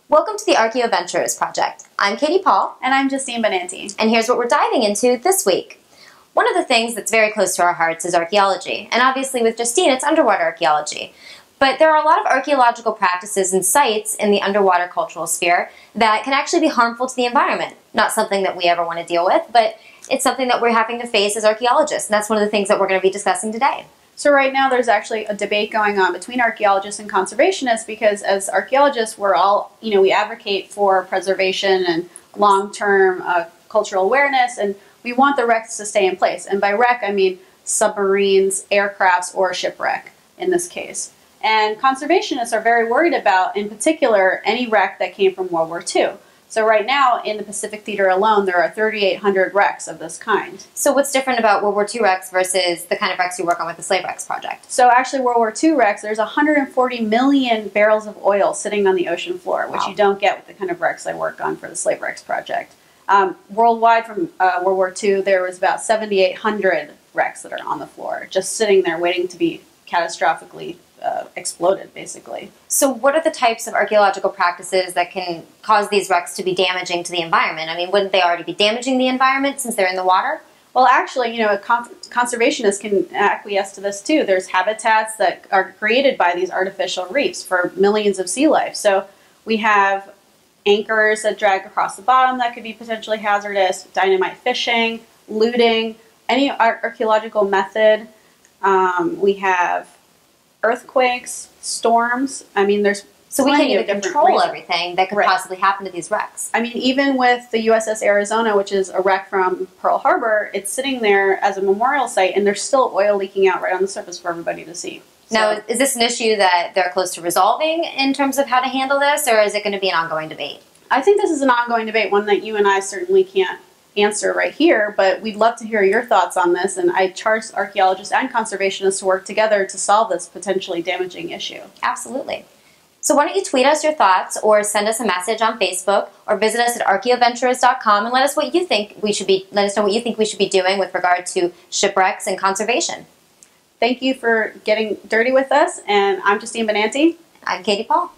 Welcome to the Archaeoventurers Project. I'm Katie Paul. And I'm Justine Benanti. And here's what we're diving into this week. One of the things that's very close to our hearts is archaeology. And obviously with Justine, it's underwater archaeology. But there are a lot of archaeological practices and sites in the underwater cultural sphere that can actually be harmful to the environment. Not something that we ever want to deal with, but it's something that we're having to face as archaeologists. And that's one of the things that we're going to be discussing today. So right now there's actually a debate going on between archaeologists and conservationists because as archaeologists we're all, we advocate for preservation and long-term cultural awareness, and we want the wrecks to stay in place. And by wreck I mean submarines, aircrafts, or shipwreck in this case. And conservationists are very worried about, in particular, any wreck that came from World War II. So right now, in the Pacific Theater alone, there are 3,800 wrecks of this kind. So what's different about World War II wrecks versus the kind of wrecks you work on with the Slave Wrecks Project? So actually, World War II wrecks, there's 140 million barrels of oil sitting on the ocean floor, which you don't get with the kind of wrecks I work on for the Slave Wrecks Project. Worldwide, from World War II, there was about 7,800 wrecks that are on the floor, just sitting there waiting to be catastrophically exploded, basically. So what are the types of archaeological practices that can cause these wrecks to be damaging to the environment? I mean, wouldn't they already be damaging the environment since they're in the water? Well, actually, conservationists can acquiesce to this too. There's habitats that are created by these artificial reefs for millions of sea life. So we have anchors that drag across the bottom that could be potentially hazardous, dynamite fishing, looting, any archaeological method. We have earthquakes, storms. I mean, there's so we can't even control everything that could possibly happen to these wrecks. I mean, even with the USS Arizona, which is a wreck from Pearl Harbor, it's sitting there as a memorial site, and there's still oil leaking out right on the surface for everybody to see. Now, is this an issue that they're close to resolving in terms of how to handle this, or is it going to be an ongoing debate? I think this is an ongoing debate, one that you and I certainly can't answer right here, but we'd love to hear your thoughts on this, and I charge archaeologists and conservationists to work together to solve this potentially damaging issue. Absolutely. So why don't you tweet us your thoughts or send us a message on Facebook or visit us at archaeoventurers.com and let us know what you think we should be doing with regard to shipwrecks and conservation. Thank you for getting dirty with us, and I'm Justine Benanti. I'm Katie Paul.